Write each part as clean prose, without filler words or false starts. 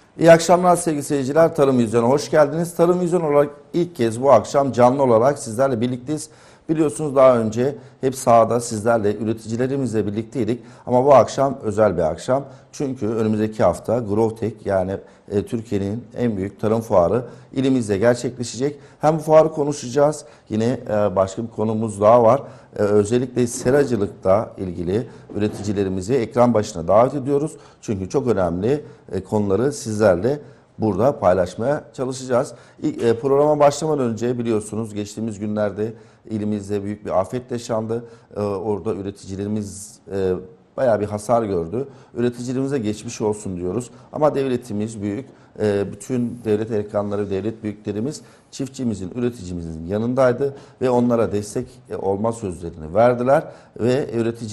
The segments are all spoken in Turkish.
İyi akşamlar sevgili seyirciler. Tarım Vizyonu hoş geldiniz. Tarım Vizyonu olarak ilk kez bu akşam canlı olarak sizlerle birlikteyiz. Biliyorsunuz daha önce hep sahada sizlerle, üreticilerimizle birlikteydik. Ama bu akşam özel bir akşam. Çünkü önümüzdeki hafta Growtek yani Türkiye'nin en büyük tarım fuarı ilimizde gerçekleşecek. Hem bu fuarı konuşacağız. Yine başka bir konumuz daha var. Özellikle seracılıkla ilgili üreticilerimizi ekran başına davet ediyoruz. Çünkü çok önemli konuları sizlerle burada paylaşmaya çalışacağız. Programa başlamadan önce biliyorsunuz geçtiğimiz günlerde ilimizde büyük bir afet yaşandı. Orada üreticilerimiz bayağı bir hasar gördü. Üreticilerimize geçmiş olsun diyoruz. Ama devletimiz büyük. Bütün devlet erkanları, devlet büyüklerimiz çiftçimizin, üreticimizin yanındaydı ve onlara destek olma sözlerini verdiler ve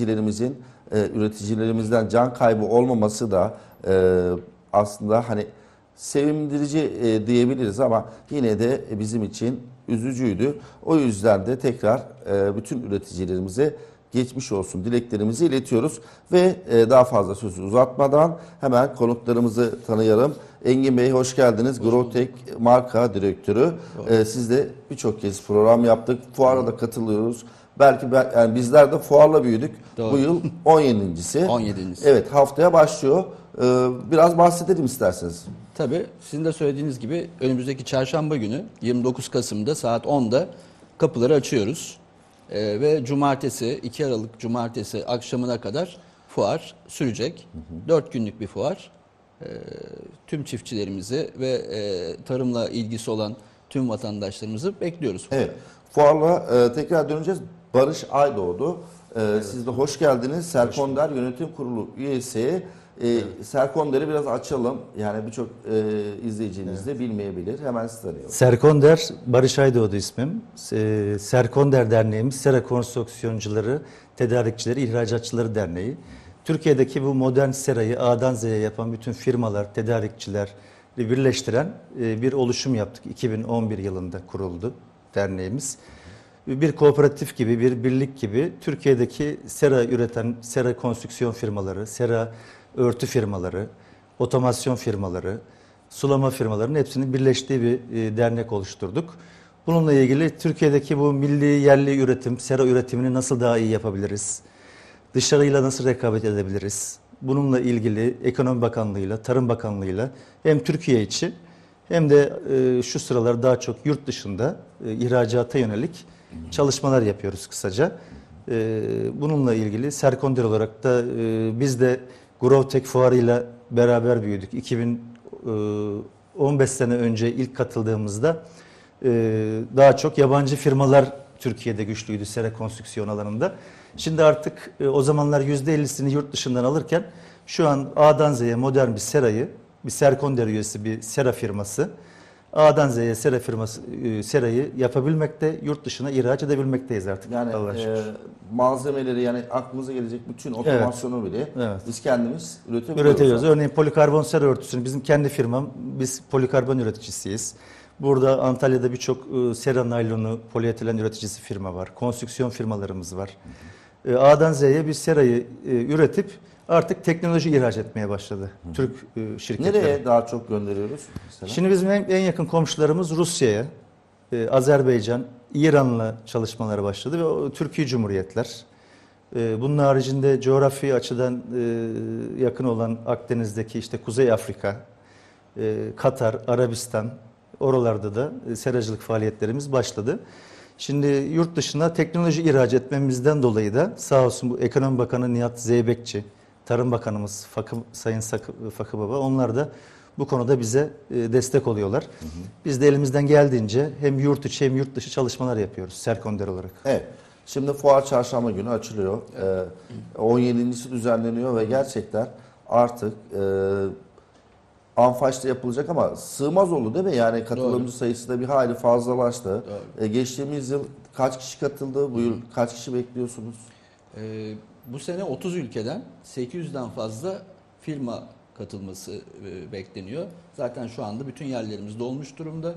üreticilerimizden can kaybı olmaması da aslında hani sevindirici diyebiliriz ama yine de bizim için üzücüydü. O yüzden de tekrar bütün üreticilerimize geçmiş olsun dileklerimizi iletiyoruz ve daha fazla sözü uzatmadan hemen konuklarımızı tanıyalım. Engin Bey hoş geldiniz. Growtek marka direktörü. Siz de birçok kez program yaptık. Fuara da katılıyoruz. Belki yani bizler de fuarla büyüdük. Doğru. Bu yıl 17.si. 17.si. Evet, haftaya başlıyor. Biraz bahsedelim isterseniz. Tabii sizin de söylediğiniz gibi önümüzdeki çarşamba günü 29 Kasım'da saat 10'da kapıları açıyoruz. Ve cumartesi 2 Aralık cumartesi akşamına kadar fuar sürecek. 4 günlük bir fuar. Tüm çiftçilerimizi ve tarımla ilgisi olan tüm vatandaşlarımızı bekliyoruz. Evet. Fuarla tekrar döneceğiz. Barış Aydoğdu. Siz de hoş geldiniz. Serkonder Yönetim Kurulu üyesi. Serkonder'i biraz açalım. Yani birçok izleyicimiz de bilmeyebilir. Hemen sizi tanıyalım. Serkonder, Barış Aydoğdu ismim. Serkonder Derneğimiz, Sera Konstrüksiyoncuları, Tedarikçileri, İhracatçıları Derneği. Türkiye'deki bu modern serayı A'dan Z'ye yapan bütün firmalar, tedarikçiler birleştiren bir oluşum yaptık. 2011 yılında kuruldu derneğimiz. Bir kooperatif gibi, bir birlik gibi Türkiye'deki sera üreten, sera konstrüksiyon firmaları, sera örtü firmaları, otomasyon firmaları, sulama firmalarının hepsinin birleştiği bir dernek oluşturduk. Bununla ilgili Türkiye'deki bu milli yerli üretim, sera üretimini nasıl daha iyi yapabiliriz? Dışarıyla nasıl rekabet edebiliriz? Bununla ilgili Ekonomi Bakanlığı'yla, Tarım Bakanlığı'yla hem Türkiye içi hem de şu sıralar daha çok yurt dışında ihracata yönelik çalışmalar yapıyoruz kısaca. Bununla ilgili Serkonder olarak da biz de Growtek fuarıyla beraber büyüdük. 2015 sene önce ilk katıldığımızda daha çok yabancı firmalar Türkiye'de güçlüydü sera konstrüksiyon alanında. Şimdi artık o zamanlar %50'sini yurt dışından alırken şu an A'dan Z'ye modern bir serayı, bir Serkonder üyesi bir sera firması A'dan Z'ye sera firması serayı yapabilmekte, yurt dışına ihraç edebilmekteyiz artık. Yani malzemeleri yani aklımıza gelecek bütün otomasyonu bile biz kendimiz üretiyoruz. Örneğin polikarbon sera örtüsünü bizim kendi firmam, biz polikarbon üreticisiyiz. Burada Antalya'da birçok sera naylonu, polietilen üreticisi firma var. Konstrüksiyon firmalarımız var. A'dan Z'ye bir serayı üretip artık teknoloji ihraç etmeye başladı. Türk şirketleri. Nereye daha çok gönderiyoruz mesela? Şimdi bizim en yakın komşularımız Rusya'ya, Azerbaycan, İran'la çalışmaları başladı ve o Türkiye Cumhuriyetler. Bunun haricinde coğrafi açıdan yakın olan Akdeniz'deki işte Kuzey Afrika, Katar, Arabistan, oralarda da seracılık faaliyetlerimiz başladı. Şimdi yurt dışına teknoloji ihraç etmemizden dolayı da sağ olsun bu Ekonomi Bakanı Nihat Zeybekçi, Tarım Bakanımız Sayın Fakı Baba, onlar da bu konuda bize destek oluyorlar. Biz de elimizden geldiğince hem yurt içi hem yurt dışı çalışmalar yapıyoruz Serkonder olarak. Evet. Şimdi fuar çarşamba günü açılıyor. 17.si düzenleniyor ve gerçekten artık Anfaş'ta yapılacak ama sığmaz oldu değil mi? Yani katılımcı sayısı da bir hayli fazlalaştı. Geçtiğimiz yıl kaç kişi katıldı? Bu yıl kaç kişi bekliyorsunuz? Bu sene 30 ülkeden 800'den fazla firma katılması bekleniyor. Zaten şu anda bütün yerlerimiz dolmuş durumda.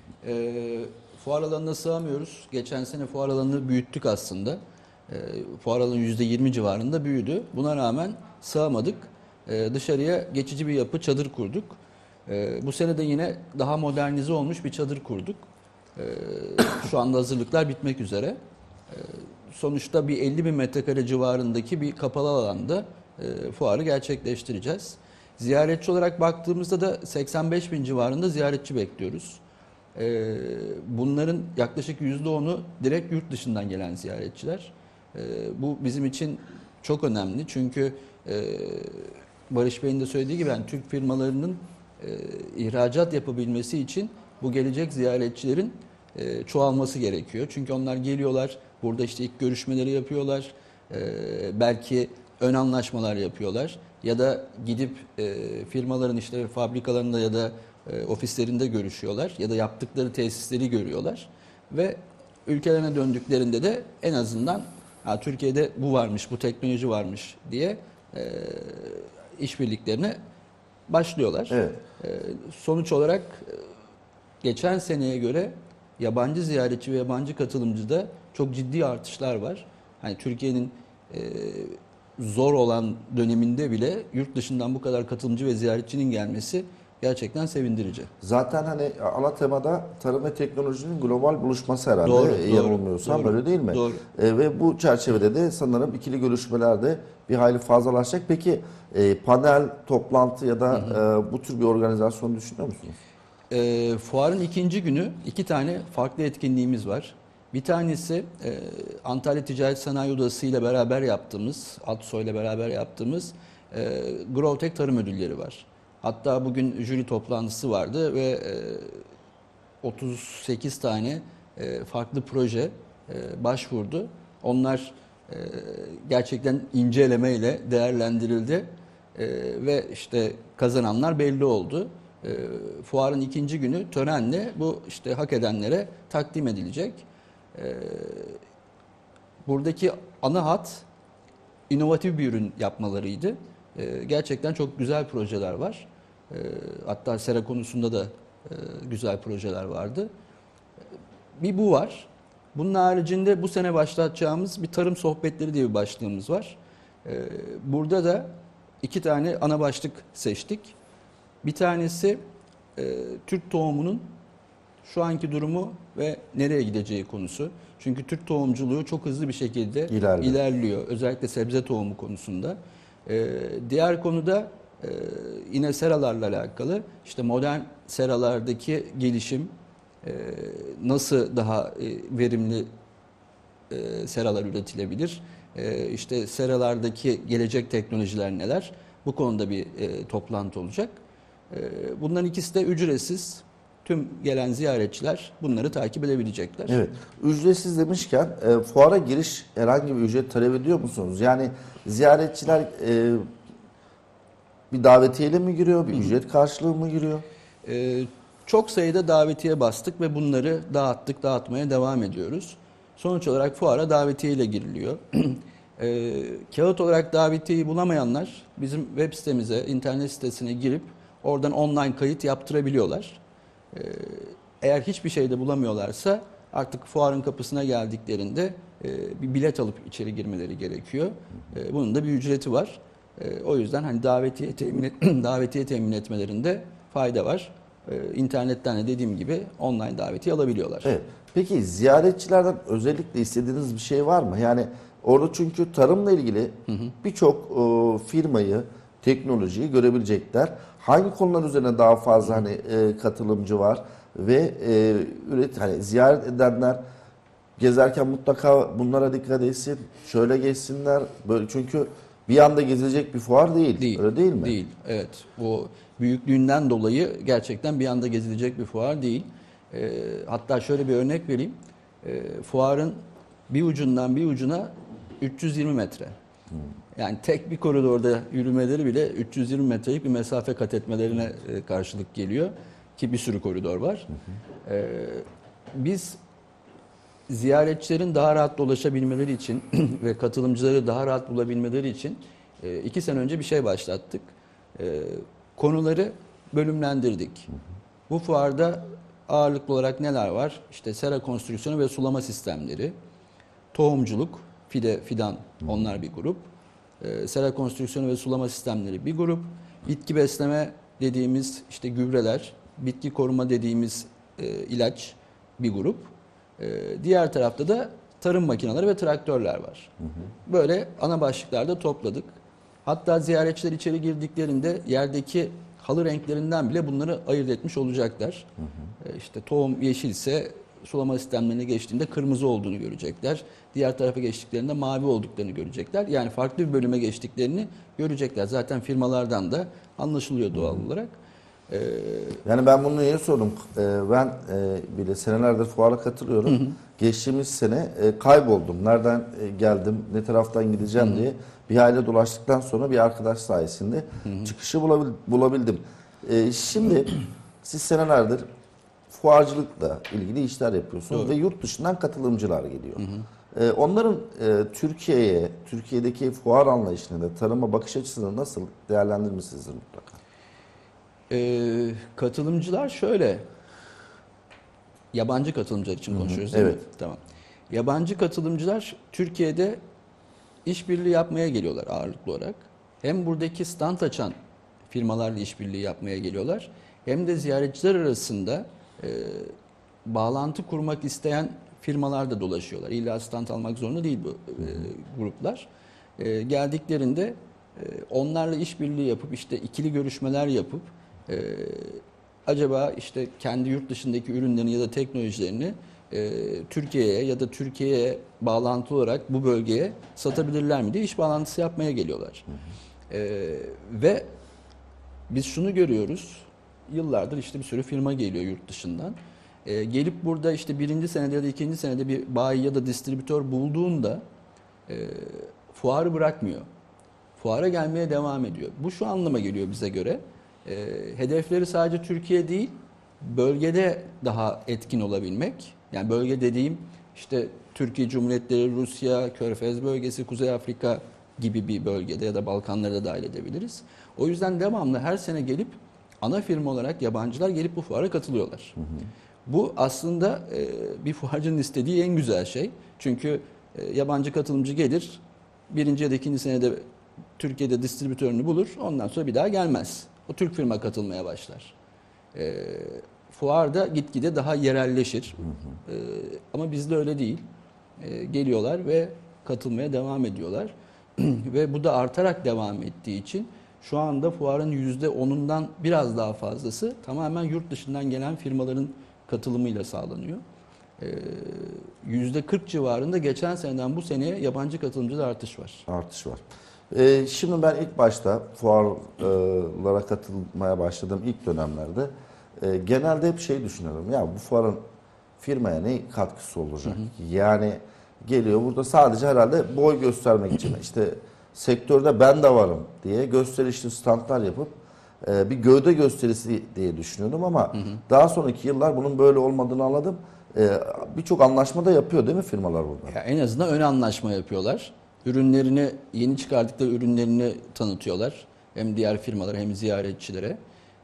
Fuar alanına sığamıyoruz. Geçen sene fuar alanını büyüttük aslında. Fuar alanı %20 civarında büyüdü. Buna rağmen sığamadık. Dışarıya geçici bir yapı, çadır kurduk. Bu sene de yine daha modernize olmuş bir çadır kurduk. Şu anda hazırlıklar bitmek üzere. Sonuçta bir 50 bin metrekare civarındaki bir kapalı alanda fuarı gerçekleştireceğiz. Ziyaretçi olarak baktığımızda da 85 bin civarında ziyaretçi bekliyoruz. Bunların yaklaşık %10'u direkt yurt dışından gelen ziyaretçiler. Bu bizim için çok önemli çünkü Barış Bey'in de söylediği gibi yani Türk firmalarının ihracat yapabilmesi için bu gelecek ziyaretçilerin çoğalması gerekiyor. Çünkü onlar geliyorlar, burada işte ilk görüşmeleri yapıyorlar, belki ön anlaşmalar yapıyorlar ya da gidip firmaların işte fabrikalarında ya da ofislerinde görüşüyorlar ya da yaptıkları tesisleri görüyorlar ve ülkelerine döndüklerinde de en azından Türkiye'de bu varmış, bu teknoloji varmış diye işbirliklerine başlıyorlar. Evet. Sonuç olarak geçen seneye göre yabancı ziyaretçi ve yabancı katılımcıda çok ciddi artışlar var. Hani Türkiye'nin zor olan döneminde bile yurt dışından bu kadar katılımcı ve ziyaretçinin gelmesi gerçekten sevindirici. Zaten hani ana temada tarım ve teknolojinin global buluşması herhalde. Doğru, yanılmıyorsam doğru, öyle değil mi? doğru. Ve bu çerçevede de sanırım ikili görüşmelerde bir hayli fazlalaşacak. Peki panel, toplantı ya da bu tür bir organizasyon düşünüyor musunuz? Fuarın ikinci günü 2 tane farklı etkinliğimiz var. Bir tanesi Antalya Ticaret Sanayi Odası ile beraber yaptığımız, ATSO ile beraber yaptığımız Growtech Tarım Ödülleri var. Hatta bugün jüri toplantısı vardı ve 38 tane farklı proje başvurdu. Onlar gerçekten ince elemeyle değerlendirildi ve işte kazananlar belli oldu. Fuarın ikinci günü törenle bu işte hak edenlere takdim edilecek. Buradaki ana hat inovatif bir ürün yapmalarıydı. Gerçekten çok güzel projeler var. Hatta sera konusunda da güzel projeler vardı. Bir bu var. Bunun haricinde bu sene başlatacağımız bir tarım sohbetleri diye bir başlığımız var. Burada da 2 tane ana başlık seçtik. Bir tanesi Türk tohumunun şu anki durumu ve nereye gideceği konusu. Çünkü Türk tohumculuğu çok hızlı bir şekilde ilerliyor. Özellikle sebze tohumu konusunda. Diğer konuda yine seralarla alakalı. İşte modern seralardaki gelişim, nasıl daha verimli seralar üretilebilir? İşte seralardaki gelecek teknolojiler neler? Bu konuda bir toplantı olacak. Bunların ikisi de ücretsiz. Tüm gelen ziyaretçiler bunları takip edebilecekler. Evet. Ücretsiz demişken fuara giriş herhangi bir ücret talep ediyor musunuz? Yani ziyaretçiler bir davetiyeyle mi giriyor, bir ücret karşılığı mı giriyor? Çok sayıda davetiye bastık ve bunları dağıttık, dağıtmaya devam ediyoruz. Sonuç olarak fuara davetiyeyle giriliyor. Kağıt olarak davetiyeyi bulamayanlar bizim web sitemize, internet sitesine girip oradan online kayıt yaptırabiliyorlar. Eğer hiçbir şeyde bulamıyorlarsa artık fuarın kapısına geldiklerinde bir bilet alıp içeri girmeleri gerekiyor. Bunun da bir ücreti var. O yüzden hani davetiye temin etmelerinde fayda var. İnternetten de dediğim gibi online davetiye alabiliyorlar. Evet. Peki ziyaretçilerden özellikle istediğiniz bir şey var mı? Yani orada çünkü tarımla ilgili birçok firmayı, teknolojiyi görebilecekler. Hangi konular üzerine daha fazla hani katılımcı var ve hani ziyaret edenler gezerken mutlaka bunlara dikkat etsin. Şöyle geçsinler. Böyle çünkü bir anda gezilecek bir fuar değil. Öyle değil mi? Değil. Evet. O büyüklüğünden dolayı gerçekten bir anda gezilecek bir fuar değil. Hatta şöyle bir örnek vereyim. Fuarın bir ucundan bir ucuna 320 metre. Yani tek bir koridorda yürümeleri bile 320 metrelik bir mesafe kat etmelerine karşılık geliyor. Ki bir sürü koridor var. Biz ziyaretçilerin daha rahat dolaşabilmeleri için ve katılımcıları daha rahat bulabilmeleri için 2 sene önce bir şey başlattık. Konuları bölümlendirdik. Bu fuarda ağırlıklı olarak neler var? İşte sera konstrüksiyonu ve sulama sistemleri, tohumculuk, fidan onlar bir grup. Sera konstrüksiyonu ve sulama sistemleri bir grup. Bitki besleme dediğimiz işte gübreler, bitki koruma dediğimiz ilaç bir grup. Diğer tarafta da tarım makineleri ve traktörler var. Böyle ana başlıklarda topladık. Hatta ziyaretçiler içeri girdiklerinde yerdeki halı renklerinden bile bunları ayırt etmiş olacaklar. İşte tohum yeşilse sulama sistemlerine geçtiğinde kırmızı olduğunu görecekler. Diğer tarafa geçtiklerinde mavi olduklarını görecekler. Yani farklı bir bölüme geçtiklerini görecekler. Zaten firmalardan da anlaşılıyor doğal olarak. Yani ben bunu niye sordum? Ben bile senelerdir fuara katılıyorum. Geçtiğimiz sene kayboldum. Nereden geldim, ne taraftan gideceğim diye bir aile dolaştıktan sonra bir arkadaş sayesinde çıkışı bulabildim. Şimdi siz senelerdir fuarcılıkla ilgili işler yapıyorsunuz. Doğru. Ve yurt dışından katılımcılar geliyor. Onların Türkiye'deki fuar anlayışını da tarıma bakış açısını nasıl değerlendirmişsinizdir mutlaka? Katılımcılar şöyle, yabancı katılımcılar için konuşuyoruz değil mi? Tamam. Yabancı katılımcılar Türkiye'de işbirliği yapmaya geliyorlar ağırlıklı olarak. Hem buradaki stand açan firmalarla işbirliği yapmaya geliyorlar, hem de ziyaretçiler arasında bağlantı kurmak isteyen firmalar da dolaşıyorlar. İlla stand almak zorunda değil bu gruplar. Geldiklerinde onlarla işbirliği yapıp işte ikili görüşmeler yapıp acaba işte kendi yurt dışındaki ürünlerini ya da teknolojilerini Türkiye'ye ya da Türkiye'ye bağlantı olarak bu bölgeye satabilirler mi diye iş bağlantısı yapmaya geliyorlar. Ve biz şunu görüyoruz. Yıllardır işte bir sürü firma geliyor yurt dışından. Gelip burada işte birinci senede ya da ikinci senede bir bayi ya da distribütör bulduğunda fuarı bırakmıyor. Fuara gelmeye devam ediyor. Bu şu anlama geliyor bize göre. Hedefleri sadece Türkiye değil, bölgede daha etkin olabilmek. Yani bölge dediğim işte Türkiye Cumhuriyetleri, Rusya, Körfez bölgesi, Kuzey Afrika gibi bir bölgede ya da Balkanları da dahil edebiliriz. O yüzden devamlı her sene gelip ana firma olarak yabancılar gelip bu fuara katılıyorlar. Bu aslında bir fuarcının istediği en güzel şey. Çünkü yabancı katılımcı gelir, birinci ya da ikinci senede Türkiye'de distribütörünü bulur, ondan sonra bir daha gelmez. O Türk firma katılmaya başlar. Fuarda gitgide daha yerelleşir. Ama bizde öyle değil. Geliyorlar ve katılmaya devam ediyorlar. Ve bu da artarak devam ettiği için şu anda fuarın %10'undan biraz daha fazlası tamamen yurt dışından gelen firmaların katılımıyla sağlanıyor. %40 civarında geçen seneden bu seneye yabancı katılımcıda artış var. Artış var. Şimdi ben ilk başta fuarlara katılmaya başladığım ilk dönemlerde genelde hep şey düşünüyorum. Ya bu fuarın firmaya ne katkısı olacak? Yani geliyor burada sadece herhalde boy göstermek için işte sektörde ben de varım diye gösterişli standlar yapıp bir gövde gösterisi diye düşünüyordum ama daha sonraki yıllar bunun böyle olmadığını anladım. Birçok anlaşma da yapıyor değil mi firmalar burada? Ya en azından ön anlaşma yapıyorlar. Ürünlerini, yeni çıkardıkları ürünlerini tanıtıyorlar. Hem diğer firmalara hem ziyaretçilere.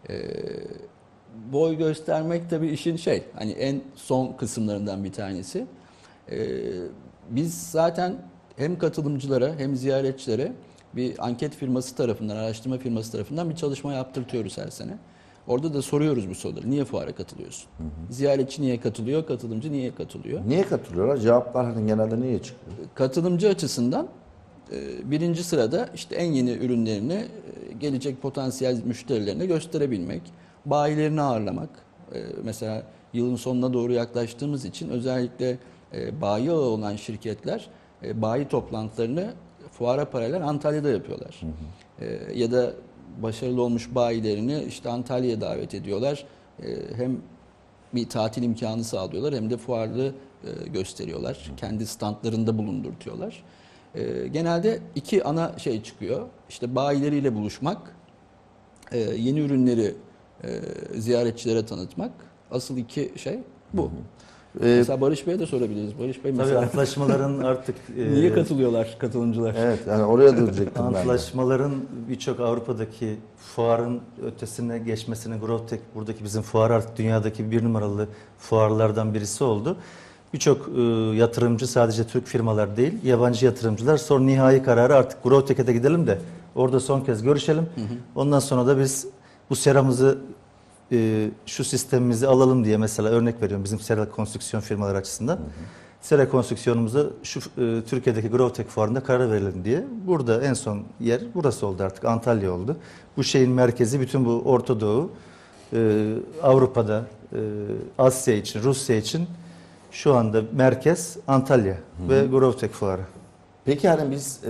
Boy göstermek tabii işin hani en son kısımlarından bir tanesi. Biz zaten hem katılımcılara hem ziyaretçilere bir anket firması tarafından, araştırma firması tarafından bir çalışma yaptırtıyoruz her sene. Orada da soruyoruz bu soruları. Niye fuara katılıyorsun? Ziyaretçi niye katılıyor? Katılımcı niye katılıyor? Niye katılıyorlar? Cevaplar hani genelde niye çıkıyor? Katılımcı açısından birinci sırada işte en yeni ürünlerini gelecek potansiyel müşterilerine gösterebilmek, bayilerini ağırlamak. Mesela yılın sonuna doğru yaklaştığımız için özellikle bayi ağı olan şirketler bayi toplantılarını fuara paralel Antalya'da yapıyorlar. Ya da başarılı olmuş bayilerini işte Antalya'ya davet ediyorlar. Hem bir tatil imkanı sağlıyorlar hem de fuarlı gösteriyorlar. Kendi standlarında bulundurtuyorlar. Genelde iki ana çıkıyor. İşte bayileriyle buluşmak, yeni ürünleri ziyaretçilere tanıtmak. Asıl iki bu. Mesela Barış Bey'e de sorabiliriz. Barış Bey mesela... Tabii antlaşmaların artık... niye katılıyorlar katılımcılar? Evet, yani oraya duracaktım ben de. Antlaşmaların birçok Avrupa'daki fuarın ötesine geçmesine GrowTech buradaki bizim fuar artık dünyadaki bir numaralı fuarlardan birisi oldu. Birçok yatırımcı sadece Türk firmalar değil, yabancı yatırımcılar sonra nihai kararı artık GrowTech'e de gidelim de orada son kez görüşelim. Ondan sonra da biz bu seramızı şu sistemimizi alalım diye mesela örnek veriyorum bizim sera konstrüksiyon firmaları açısından. Sera konstrüksiyonumuzu şu Türkiye'deki Grovtek Fuarı'nda karar verelim diye. Burada en son yer burası oldu artık, Antalya oldu. Bu şeyin merkezi bütün bu Orta Doğu, Avrupa'da, Asya için, Rusya için şu anda merkez Antalya ve Grovtek Fuarı. Peki yani biz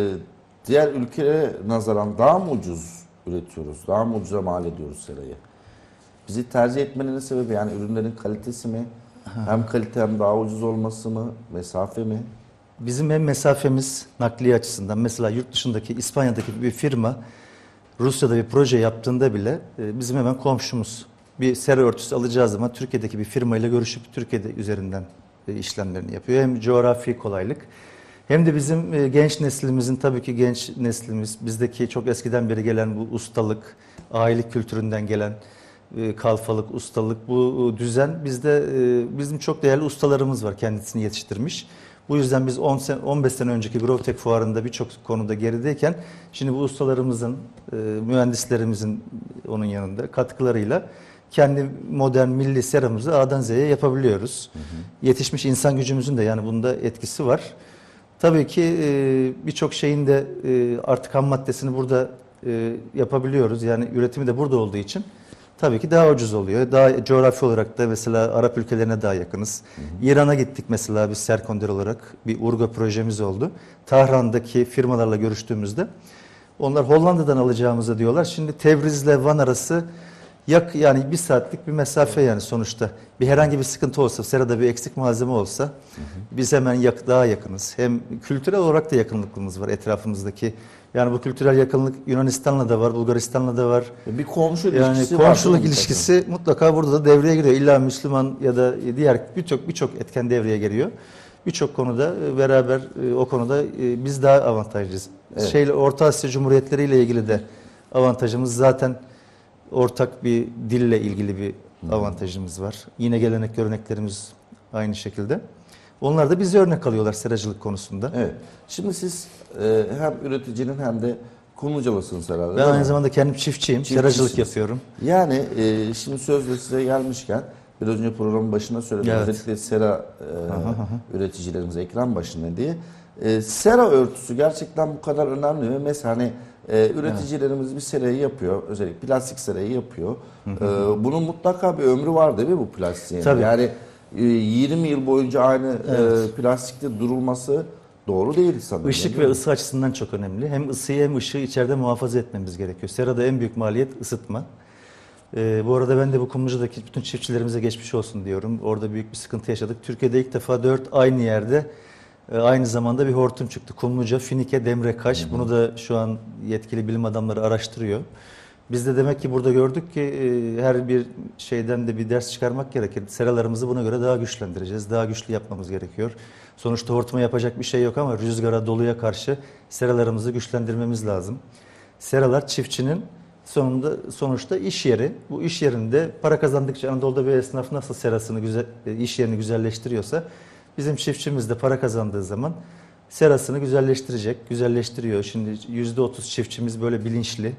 diğer ülkelere nazaran daha mı ucuz üretiyoruz? Daha mı ucuza mal ediyoruz serayı? Bizi tercih etmenin sebebi yani ürünlerin kalitesi mi? Hem kalite hem daha ucuz olması mı? Mesafe mi? Bizim hem mesafemiz nakliye açısından mesela yurt dışındaki İspanya'daki bir firma Rusya'da bir proje yaptığında bile bizim hemen komşumuz. Bir sera örtüsü alacağı zaman Türkiye'deki bir firmayla görüşüp Türkiye'de üzerinden işlemlerini yapıyor. Hem coğrafi kolaylık hem de bizim genç neslimizin tabii ki genç neslimiz bizdeki çok eskiden beri gelen bu ustalık, aile kültüründen gelen kalfalık, ustalık bu düzen bizde bizim çok değerli ustalarımız var kendisini yetiştirmiş. Bu yüzden biz 15 sene önceki Grovtek Fuarı'nda birçok konuda gerideyken şimdi bu ustalarımızın, mühendislerimizin onun yanında katkılarıyla kendi modern milli seramızı A'dan Z'ye yapabiliyoruz. Yetişmiş insan gücümüzün de yani bunda etkisi var. Tabii ki birçok şeyin de artık ham maddesini burada yapabiliyoruz. Yani üretimi de burada olduğu için tabii ki daha ucuz oluyor. Daha coğrafi olarak da mesela Arap ülkelerine daha yakınız. İran'a gittik mesela biz Serkonder olarak bir Urga projemiz oldu. Tahran'daki firmalarla görüştüğümüzde onlar Hollanda'dan alacağımızı diyorlar. Şimdi Tebriz'le Van arası yani bir saatlik bir mesafe yani sonuçta. Bir herhangi bir sıkıntı olsa, serada bir eksik malzeme olsa biz hemen daha yakınız. Hem kültürel olarak da yakınlıklığımız var etrafımızdaki. Yani bu kültürel yakınlık Yunanistan'la da var, Bulgaristan'la da var. Bir komşu Yani ilişkisi var. komşuluk ilişkisi mutlaka burada da devreye giriyor. İlla Müslüman ya da diğer birçok etken devreye giriyor. Birçok konuda beraber o konuda biz daha avantajlıyız. Evet. Orta Asya Cumhuriyetleri ile ilgili de avantajımız zaten ortak bir dille ilgili bir avantajımız var. Yine gelenek göreneklerimiz aynı şekilde. Onlar da bize örnek alıyorlar seracılık konusunda. Evet. Şimdi siz hem üreticinin hem de Kumlucalısınız herhalde. Ben değil mi? aynı zamanda kendim çiftçiyim, seracılık yapıyorum. Yani şimdi sözde size gelmişken biraz önce programın başında söyledim. Evet. Özellikle sera üreticilerimize ekran başında diye. Sera örtüsü gerçekten bu kadar önemli mi? Mesela hani üreticilerimiz bir serayı yapıyor. Özellikle plastik serayı yapıyor. Bunun mutlaka bir ömrü var değil mi bu plastiğin? Tabii. Yani 20 yıl boyunca aynı plastikte durulması doğru değil sanırım. Işık ve ısı açısından çok önemli. Hem ısıyı hem ışığı içeride muhafaza etmemiz gerekiyor. Serada en büyük maliyet ısıtma. Bu arada ben de bu Kumluca'daki bütün çiftçilerimize geçmiş olsun diyorum. Orada büyük bir sıkıntı yaşadık. Türkiye'de ilk defa 4 aynı yerde aynı zamanda bir hortum çıktı. Kumluca, Finike, Demrekaş. Bunu da şu an yetkili bilim adamları araştırıyor. Biz de demek ki burada gördük ki her bir şeyden de bir ders çıkarmak gerekir. Seralarımızı buna göre daha güçlendireceğiz. Daha güçlü yapmamız gerekiyor. Sonuçta hortuma yapacak bir şey yok ama rüzgara, doluya karşı seralarımızı güçlendirmemiz lazım. Seralar çiftçinin sonuçta iş yeri. Bu iş yerinde para kazandıkça Anadolu'da bir esnaf nasıl serasını iş yerini güzelleştiriyorsa bizim çiftçimiz de para kazandığı zaman serasını güzelleştirecek, güzelleştiriyor. Şimdi %30 çiftçimiz böyle bilinçli,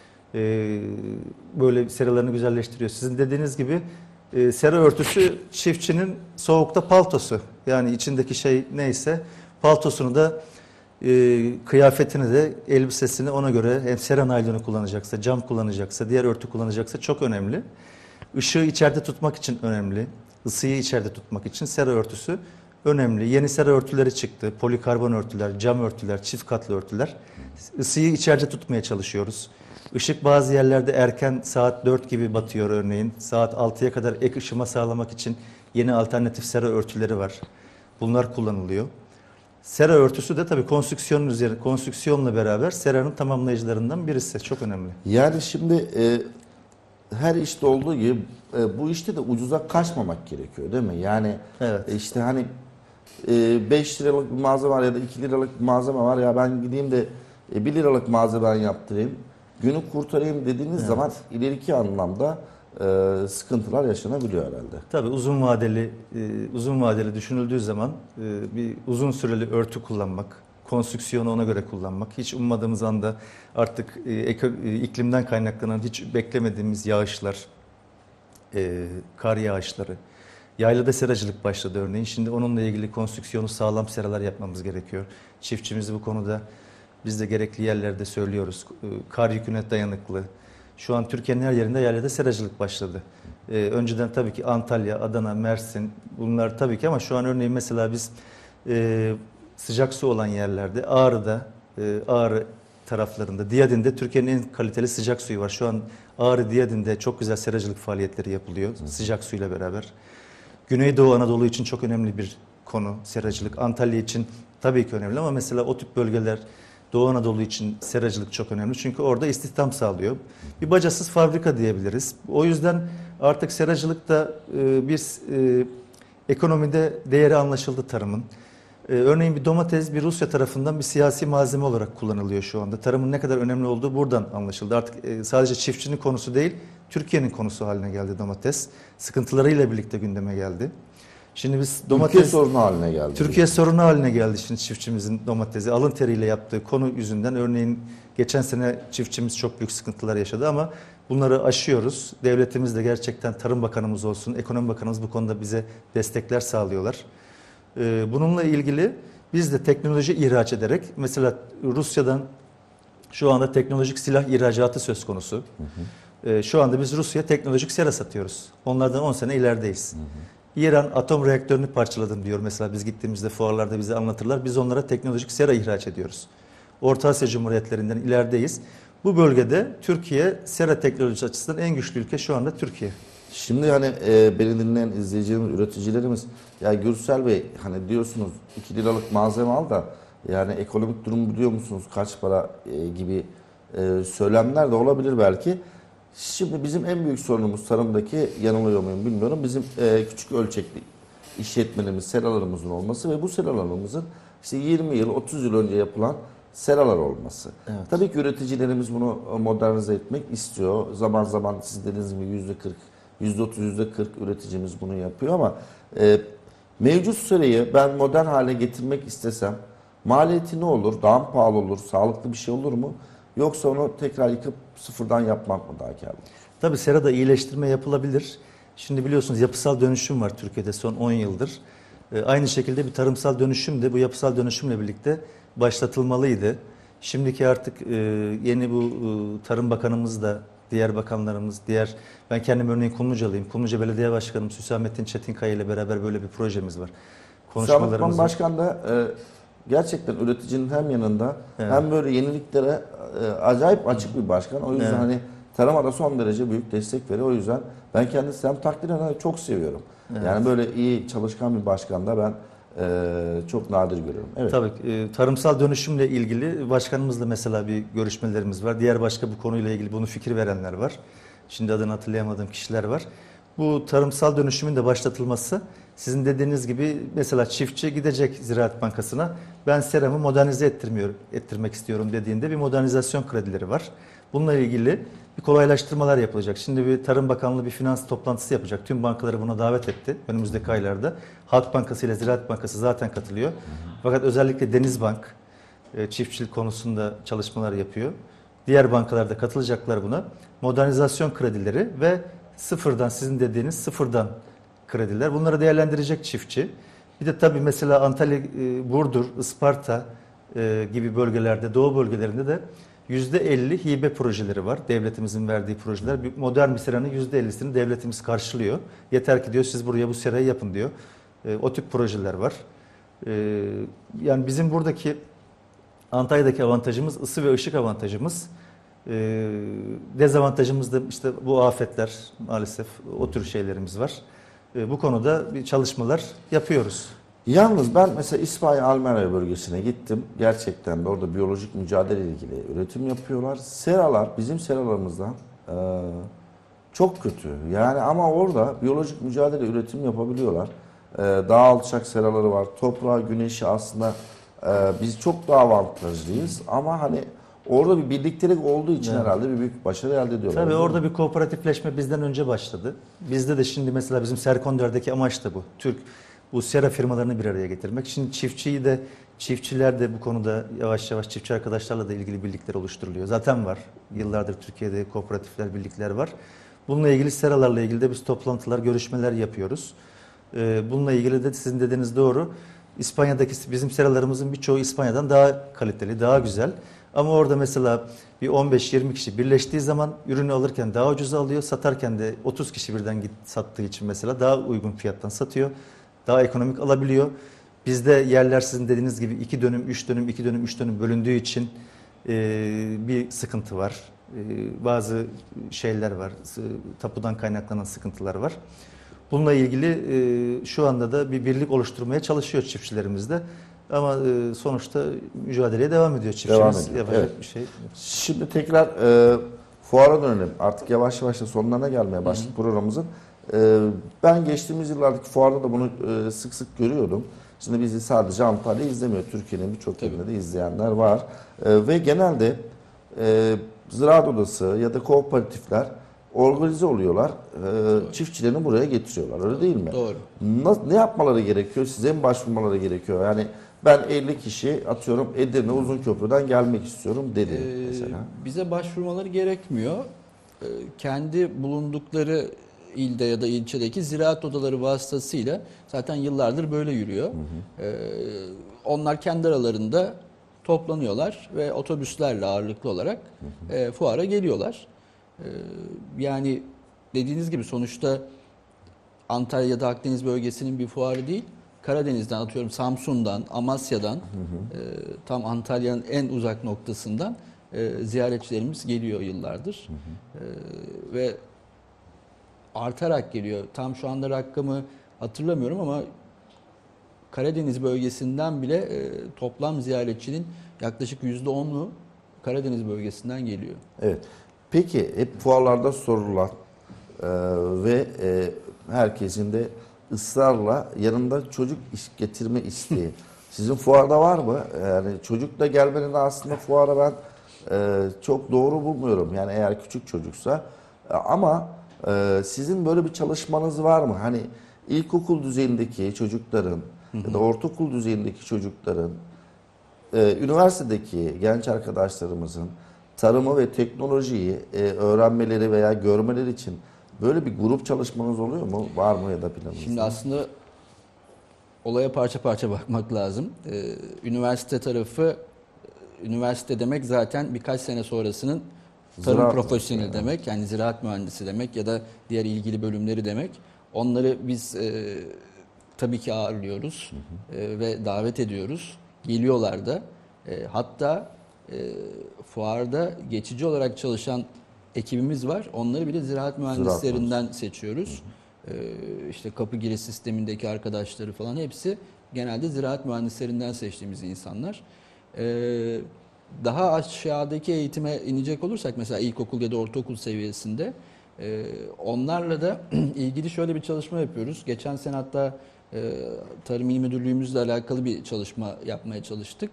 böyle seralarını güzelleştiriyor. Sizin dediğiniz gibi sera örtüsü çiftçinin soğukta paltosu. Yani içindeki şey neyse paltosunu da kıyafetini de elbisesini ona göre hem sera naylonu kullanacaksa, cam kullanacaksa, diğer örtü kullanacaksa çok önemli. Işığı içeride tutmak için önemli. Isıyı içeride tutmak için sera örtüsü önemli. Yeni sera örtüleri çıktı. Polikarbon örtüler, cam örtüler, çift katlı örtüler. Isıyı içeride tutmaya çalışıyoruz. Işık bazı yerlerde erken saat 4 gibi batıyor örneğin. Saat 6'ya kadar ek ışıma sağlamak için yeni alternatif sera örtüleri var. Bunlar kullanılıyor. Sera örtüsü de tabii konstrüksiyonla beraber seranın tamamlayıcılarından birisi. Çok önemli. Yani şimdi her işte olduğu gibi bu işte de ucuza kaçmamak gerekiyor değil mi? Yani Evet. işte hani 5 liralık bir malzeme var ya da 2 liralık bir malzeme var ya ben gideyim de 1 liralık malzeme yaptırayım, günü kurtarayım dediğiniz zaman ileriki anlamda sıkıntılar yaşanabiliyor herhalde. Tabii uzun vadeli düşünüldüğü zaman bir uzun süreli örtü kullanmak, konstrüksiyonu ona göre kullanmak. Hiç ummadığımız anda artık iklimden kaynaklanan hiç beklemediğimiz yağışlar, kar yağışları. Yaylada seracılık başladı örneğin. Şimdi onunla ilgili konstrüksiyonu sağlam seralar yapmamız gerekiyor. Çiftçimiz bu konuda biz de gerekli yerlerde söylüyoruz. Kar yüküne dayanıklı. Şu an Türkiye'nin her yerinde yaylada seracılık başladı. Önceden tabii ki Antalya, Adana, Mersin bunlar tabii ki ama şu an örneğin mesela biz sıcak su olan yerlerde Ağrı'da, Ağrı taraflarında, Diyadin'de Türkiye'nin en kaliteli sıcak suyu var. Şu an Ağrı, Diyadin'de çok güzel seracılık faaliyetleri yapılıyor sıcak suyla beraber. Güneydoğu Anadolu için çok önemli bir konu seracılık. Antalya için tabii ki önemli ama mesela o tip bölgeler Doğu Anadolu için seracılık çok önemli. Çünkü orada istihdam sağlıyor. Bir bacasız fabrika diyebiliriz. O yüzden artık seracılıkta bir ekonomide değeri anlaşıldı tarımın. Örneğin bir domates bir Rusya tarafından bir siyasi malzeme olarak kullanılıyor şu anda. Tarımın ne kadar önemli olduğu buradan anlaşıldı. Artık sadece çiftçinin konusu değil, Türkiye'nin konusu haline geldi domates. Sıkıntılarıyla birlikte gündeme geldi. Şimdi biz domates Türkiye sorunu haline geldi. Türkiye sorunu haline geldi şimdi çiftçimizin domatesi. Alın teriyle yaptığı konu yüzünden örneğin geçen sene çiftçimiz çok büyük sıkıntılar yaşadı ama bunları aşıyoruz. Devletimiz de gerçekten Tarım Bakanımız olsun, Ekonomi Bakanımız bu konuda bize destekler sağlıyorlar. Bununla ilgili biz de teknoloji ihraç ederek mesela Rusya'dan şu anda teknolojik silah ihracatı söz konusu. Şu anda biz Rusya'ya teknolojik sera satıyoruz. Onlardan 10 sene ilerideyiz. İran atom reaktörünü parçaladım diyor. Mesela biz gittiğimizde fuarlarda bize anlatırlar. Biz onlara teknolojik sera ihraç ediyoruz. Orta Asya Cumhuriyetlerinden ilerideyiz. Bu bölgede Türkiye sera teknolojisi açısından en güçlü ülke şu anda Türkiye. Şimdi hani beni dinleyen izleyicilerimiz, üreticilerimiz ya Gürsel Bey hani diyorsunuz 2 liralık malzeme al da yani ekonomik durumu biliyor musunuz kaç para gibi söylemler de olabilir belki. Şimdi bizim en büyük sorunumuz tarımdaki yanılıyor muyum bilmiyorum. Bizim küçük ölçekli işletmelerimiz, seralarımızın olması ve bu seralarımızın işte 20 yıl, 30 yıl önce yapılan seralar olması. Evet. Tabii ki üreticilerimiz bunu modernize etmek istiyor. Zaman zaman siz dediğiniz gibi %30, %40 üreticimiz bunu yapıyor ama mevcut serayı ben modern hale getirmek istesem maliyeti ne olur? Daha mı pahalı olur? Sağlıklı bir şey olur mu? Yoksa onu tekrar yıkıp sıfırdan yapmak mı daha karlı? Tabii serada iyileştirme yapılabilir. Şimdi biliyorsunuz yapısal dönüşüm var Türkiye'de son 10 yıldır. Aynı şekilde bir tarımsal dönüşüm de bu yapısal dönüşümle birlikte başlatılmalıydı. Şimdiki artık yeni bu Tarım Bakanımız da diğer bakanlarımız, ben kendim örneğin Kumlucalıyım. Kumluca Belediye Başkanımız Hüsamettin Çetinkaya ile beraber böyle bir projemiz var. Hüsamettin Başkan da gerçekten üreticinin hem yanında hem böyle yeniliklere acayip açık bir başkan. O yüzden hani tarıma da son derece büyük destek veriyor. O yüzden ben kendisi hem takdir ederim çok seviyorum. Yani böyle iyi çalışkan bir başkan da ben çok nadir görüyorum. Evet. Tabii tarımsal dönüşümle ilgili başkanımızla mesela bir görüşmelerimiz var. Diğer başka bu konuyla ilgili bunu fikir verenler var. Şimdi adını hatırlayamadığım kişiler var. Bu tarımsal dönüşümün de başlatılması sizin dediğiniz gibi mesela çiftçi gidecek Ziraat Bankası'na ben seramı modernize ettirmek istiyorum dediğinde bir modernizasyon kredileri var. Bununla ilgili bir kolaylaştırmalar yapılacak. Şimdi bir Tarım Bakanlığı bir finans toplantısı yapacak. Tüm bankaları buna davet etti önümüzdeki aylarda. Halk Bankası ile Ziraat Bankası zaten katılıyor. Fakat özellikle Denizbank çiftçilik konusunda çalışmalar yapıyor. Diğer bankalar da katılacaklar buna. Modernizasyon kredileri ve sıfırdan sizin dediğiniz sıfırdan krediler. Bunları değerlendirecek çiftçi. Bir de tabii mesela Antalya, Burdur, Isparta gibi bölgelerde, doğu bölgelerinde de %50 hibe projeleri var. Devletimizin verdiği projeler. Modern bir seranın %50'sini devletimiz karşılıyor. Yeter ki diyor siz buraya bu serayı yapın diyor. O tip projeler var. Yani bizim buradaki Antalya'daki avantajımız ısı ve ışık avantajımız. Dezavantajımız da işte bu afetler maalesef o tür şeylerimiz var. Bu konuda bir çalışmalar yapıyoruz. Yalnız ben mesela İsmail Almanya bölgesine gittim. Gerçekten de orada biyolojik mücadele ile ilgili üretim yapıyorlar. Seralar bizim seralarımızdan çok kötü. Yani ama orada biyolojik mücadele üretim yapabiliyorlar. Daha alçak seraları var. Toprağı, güneşi aslında biz çok daha avantajlıyız. Ama hani orada bir birliktelik olduğu için herhalde bir büyük başarı elde ediyorlar. Tabii orada bir kooperatifleşme bizden önce başladı. Bizde de şimdi mesela bizim Serkonder'deki amaç da bu. bu sera firmalarını bir araya getirmek. Şimdi çiftçiler de bu konuda yavaş yavaş çiftçi arkadaşlarla da ilgili birlikler oluşturuluyor. Zaten var. Yıllardır Türkiye'de kooperatifler, birlikler var. Bununla ilgili seralarla ilgili de biz toplantılar, görüşmeler yapıyoruz. Bununla ilgili de sizin dediğiniz doğru. İspanya'daki bizim seralarımızın birçoğu İspanya'dan daha kaliteli, daha güzel. Ama orada mesela bir 15-20 kişi birleştiği zaman ürünü alırken daha ucuza alıyor, satarken de 30 kişi birden sattığı için mesela daha uygun fiyattan satıyor. Daha ekonomik alabiliyor. Bizde yerler sizin dediğiniz gibi 2 dönüm, 3 dönüm, 2 dönüm, 3 dönüm bölündüğü için bir sıkıntı var. Bazı şeyler var, tapudan kaynaklanan sıkıntılar var. Bununla ilgili şu anda da bir birlik oluşturmaya çalışıyor çiftçilerimiz de. Ama sonuçta mücadeleye devam ediyor çiftçimiz. Devam ediyor, Yapacak evet. bir şey. Şimdi tekrar fuara dönelim. Artık yavaş yavaş da sonlarına gelmeye başladık programımızın. Ben geçtiğimiz yıllardaki fuarda da bunu sık sık görüyordum. Şimdi bizi sadece Antalya izlemiyor. Türkiye'nin birçok yerinde de izleyenler var. Ve genelde ziraat odası ya da kooperatifler organize oluyorlar. Çiftçilerini buraya getiriyorlar. Öyle değil mi? Doğru. Ne yapmaları gerekiyor? Size mi başvurmaları gerekiyor? Yani ben 50 kişi atıyorum Edirne Uzunköprü'den gelmek istiyorum dedi mesela. Bize başvurmaları gerekmiyor. Kendi bulundukları ilde ya da ilçedeki ziraat odaları vasıtasıyla zaten yıllardır böyle yürüyor. Onlar kendi aralarında toplanıyorlar ve otobüslerle ağırlıklı olarak fuara geliyorlar. Yani dediğiniz gibi sonuçta Antalya ya da Akdeniz bölgesinin bir fuarı değil. Karadeniz'den atıyorum Samsun'dan, Amasya'dan, tam Antalya'nın en uzak noktasından ziyaretçilerimiz geliyor yıllardır. Ve artarak geliyor. Tam şu anda rakamı hatırlamıyorum ama Karadeniz bölgesinden bile toplam ziyaretçinin yaklaşık %10'u Karadeniz bölgesinden geliyor. Evet. Peki hep fuarlarda sorulan ve herkesin de ısrarla yanında çocuk getirme isteği. Sizin fuarda var mı? Yani çocukla gelmenin aslında fuara ben çok doğru bulmuyorum. Yani eğer küçük çocuksa. Ama sizin böyle bir çalışmanız var mı? Hani ilkokul düzeyindeki çocukların ya da ortaokul düzeyindeki çocukların üniversitedeki genç arkadaşlarımızın tarımı ve teknolojiyi öğrenmeleri veya görmeleri için böyle bir grup çalışmanız oluyor mu? Var mı ya da planınızda? Şimdi aslında olaya parça parça bakmak lazım. Üniversite tarafı, üniversite demek zaten birkaç sene sonrasının tarım Ziraat profesyoneli yani. demek. Yani ziraat mühendisi demek ya da diğer ilgili bölümleri demek. Onları biz tabii ki ağırlıyoruz ve davet ediyoruz. Geliyorlar da. Hatta fuarda geçici olarak çalışan ekibimiz var. Onları bile ziraat mühendislerinden seçiyoruz. İşte kapı giriş sistemindeki arkadaşları falan hepsi genelde ziraat mühendislerinden seçtiğimiz insanlar. Daha aşağıdaki eğitime inecek olursak mesela ilkokul ya da ortaokul seviyesinde onlarla da ilgili şöyle bir çalışma yapıyoruz. Geçen sene hatta Tarım İl Müdürlüğümüzle alakalı bir çalışma yapmaya çalıştık.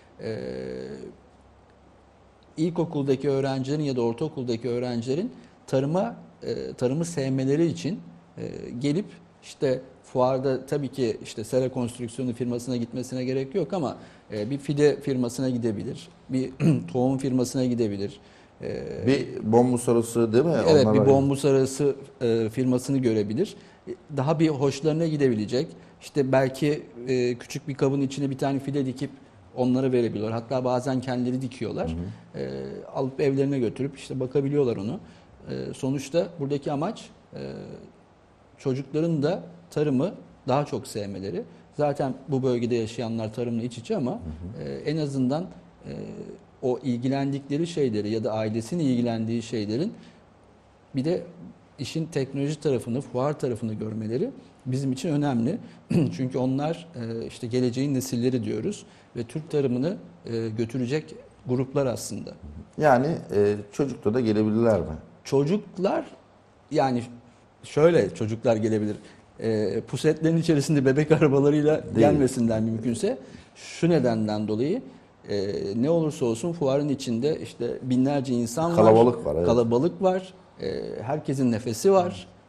İlkokuldaki öğrencilerin ya da ortaokuldaki öğrencilerin tarımı sevmeleri için gelip işte fuarda tabii ki işte sera konstrüksiyonu firmasına gitmesine gerek yok ama bir fide firmasına gidebilir, bir tohum firmasına gidebilir. Bir bombus arası değil mi? Evet, Onlar bir bombus arası firmasını görebilir. Daha bir hoşlarına gidebilecek. İşte belki küçük bir kabın içine bir tane fide dikip onlara verebiliyorlar. Hatta bazen kendileri dikiyorlar. Alıp evlerine götürüp işte bakabiliyorlar onu. Sonuçta buradaki amaç çocukların da tarımı daha çok sevmeleri. Zaten bu bölgede yaşayanlar tarımla iç içe ama en azından o ilgilendikleri şeyleri ya da ailesinin ilgilendiği şeylerin bir de işin teknoloji tarafını, fuar tarafını görmeleri bizim için önemli. Çünkü onlar işte geleceğin nesilleri diyoruz ve Türk tarımını götürecek gruplar aslında. Yani çocukla da gelebilirler mi? Çocuklar yani şöyle çocuklar gelebilir. Pusetlerin içerisinde bebek arabalarıyla gelmesinler mümkünse. Şu nedenden dolayı ne olursa olsun fuarın içinde işte binlerce insan var. Kalabalık var, evet. Kalabalık var. Herkesin nefesi var.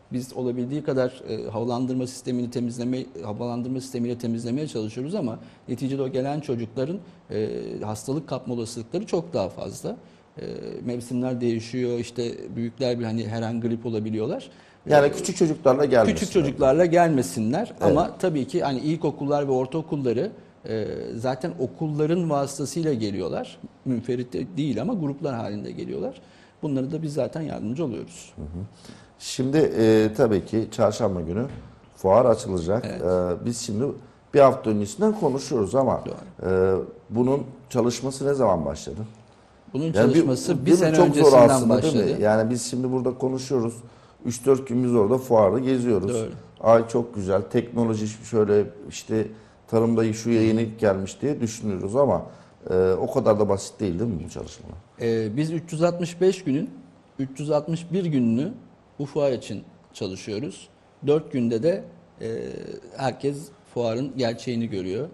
Biz olabildiği kadar havalandırma sistemiyle temizlemeye çalışıyoruz ama neticede o gelen çocukların hastalık kapma olasılıkları çok daha fazla. Mevsimler değişiyor, işte büyükler bir hani her an grip olabiliyorlar. Yani küçük çocuklarla gelmesinler. Küçük çocuklarla gelmesinler ama tabii ki hani ilkokullar ve ortaokulları zaten okulların vasıtasıyla geliyorlar. Münferit değil ama gruplar halinde geliyorlar. Bunları da biz zaten yardımcı oluyoruz. Şimdi tabii ki çarşamba günü fuar açılacak. Evet. Biz şimdi bir hafta öncesinden konuşuyoruz ama bunun çalışması ne zaman başladı? Bunun Yani çalışması bir değil mi? sene Çok zor öncesinden aslında, değil mi? başladı. Yani biz şimdi burada konuşuyoruz. 3-4 gün biz orada fuarda geziyoruz. Doğru. Ay çok güzel, teknoloji şöyle işte tarımda şu yenilik gelmiş diye düşünüyoruz ama o kadar da basit değil mi bu çalışmalar? Biz 365 günün 361 gününü bu fuar için çalışıyoruz. 4 günde de herkes fuarın gerçeğini görüyor.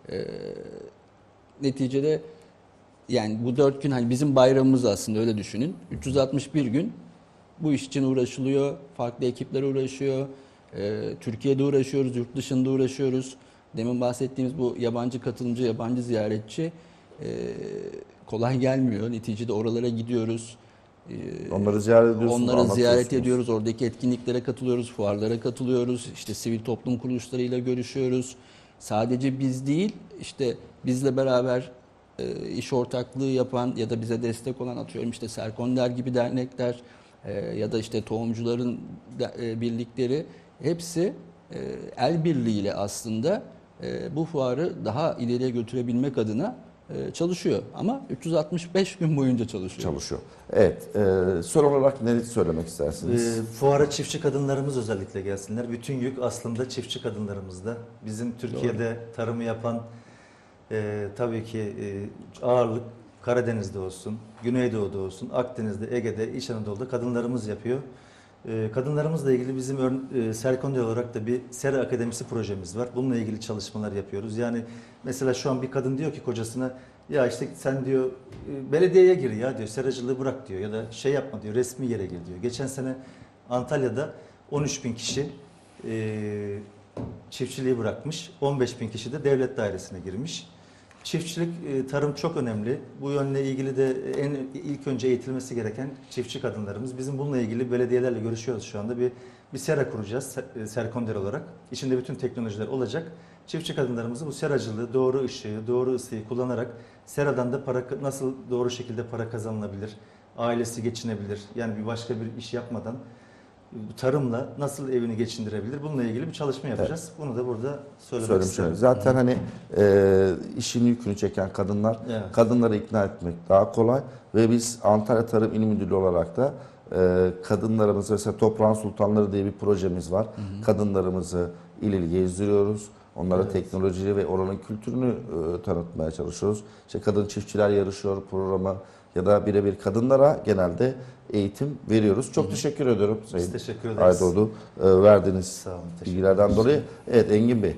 Neticede yani bu 4 gün hani bizim bayramımız aslında, öyle düşünün. 361 gün bu iş için uğraşılıyor. Farklı ekipler uğraşıyor. Türkiye'de uğraşıyoruz, yurt dışında uğraşıyoruz. Demin bahsettiğimiz bu yabancı katılımcı, yabancı ziyaretçi kolay gelmiyor. Neticede oralara gidiyoruz. Onları ziyaret ediyorsunuz, Onları ziyaret anlatıyorsunuz. ediyoruz. Oradaki etkinliklere katılıyoruz, fuarlara katılıyoruz. İşte sivil toplum kuruluşlarıyla görüşüyoruz. Sadece biz değil, işte bizle beraber iş ortaklığı yapan ya da bize destek olan, atıyorum işte Serkonder gibi dernekler ya da işte tohumcuların birlikleri, hepsi el birliğiyle aslında bu fuarı daha ileriye götürebilmek adına çalışıyor. Ama 365 gün boyunca çalışıyor. Evet. Son olarak ne söylemek istersiniz? Fuara çiftçi kadınlarımız özellikle gelsinler. Bütün yük aslında çiftçi kadınlarımızda. Bizim Türkiye'de tarımı yapan tabii ki ağırlık Karadeniz'de olsun, Güneydoğu'da olsun, Akdeniz'de, Ege'de, İç Anadolu'da kadınlarımız yapıyor. Kadınlarımızla ilgili bizim Serkonder olarak da bir Sera Akademisi projemiz var. Bununla ilgili çalışmalar yapıyoruz. Yani mesela şu an bir kadın diyor ki kocasına, ya işte sen diyor belediyeye gir ya diyor, seracılığı bırak diyor, ya da şey yapma diyor, resmi yere gir diyor. Geçen sene Antalya'da 13.000 kişi çiftçiliği bırakmış, 15.000 kişi de devlet dairesine girmiş. Çiftçilik, tarım çok önemli. Bu yönle ilgili de ilk önce eğitilmesi gereken çiftçi kadınlarımız. Bizim bununla ilgili belediyelerle görüşüyoruz şu anda. Bir sera kuracağız Serkonder olarak. İçinde bütün teknolojiler olacak. Çiftçi kadınlarımızı bu seracılığı, doğru ışığı, doğru ısıyı kullanarak seradan da nasıl doğru şekilde para kazanılabilir, ailesi geçinebilir, yani bir başka bir iş yapmadan tarımla nasıl evini geçindirebilir? Bununla ilgili bir çalışma yapacağız. Evet. Bunu da burada söylemek istiyorum. Zaten hani işin yükünü çeken kadınlar, evet, kadınları ikna etmek daha kolay ve biz Antalya Tarım İl Müdürlüğü olarak da kadınlarımız, mesela Toprağın Sultanları diye bir projemiz var. Kadınlarımızı il il gezdiriyoruz. Onlara evet, teknolojiyi ve oranın kültürünü tanıtmaya çalışıyoruz. İşte kadın çiftçiler yarışıyor programı ya da birebir kadınlara genelde eğitim veriyoruz. Çok teşekkür ediyorum Sayın teşekkür ederiz. Aydoğdu verdiğiniz Sağ olun, bilgilerden dolayı. Evet Engin Bey,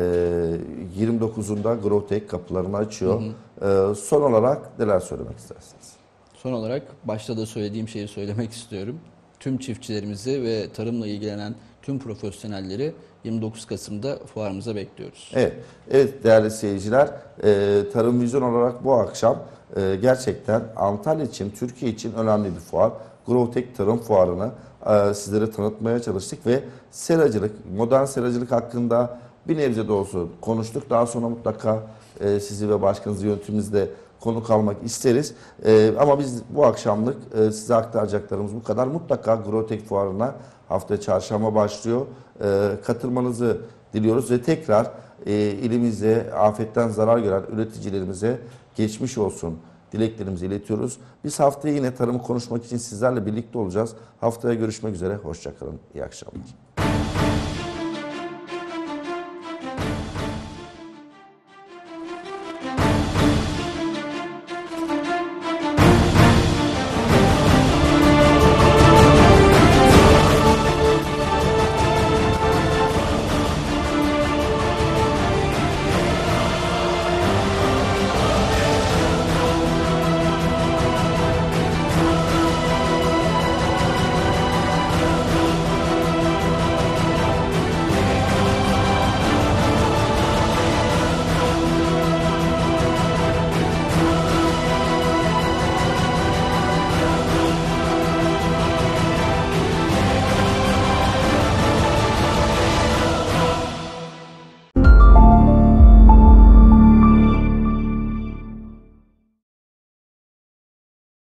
29'unda Growtech kapılarını açıyor. Son olarak neler söylemek istersiniz? Son olarak başta da söylediğim şeyi söylemek istiyorum. Tüm çiftçilerimizi ve tarımla ilgilenen tüm profesyonelleri 29 Kasım'da fuarımıza bekliyoruz. Evet değerli seyirciler, Tarım Vizyon olarak bu akşam gerçekten Antalya için, Türkiye için önemli bir fuar. Growtech Tarım Fuarı'nı sizlere tanıtmaya çalıştık ve seracılık, modern seracılık hakkında bir nebze de olsun konuştuk. Daha sonra mutlaka sizi ve başkanınızı yönetimimizde konuk almak isteriz. Ama biz bu akşamlık size aktaracaklarımız bu kadar. Mutlaka Growtech Fuarı'na haftaya çarşamba başlıyor. Katılmanızı diliyoruz ve tekrar ilimizde afetten zarar gören üreticilerimize geçmiş olsun dileklerimizi iletiyoruz. Biz haftaya yine tarımı konuşmak için sizlerle birlikte olacağız. Haftaya görüşmek üzere. Hoşça kalın. İyi akşamlar.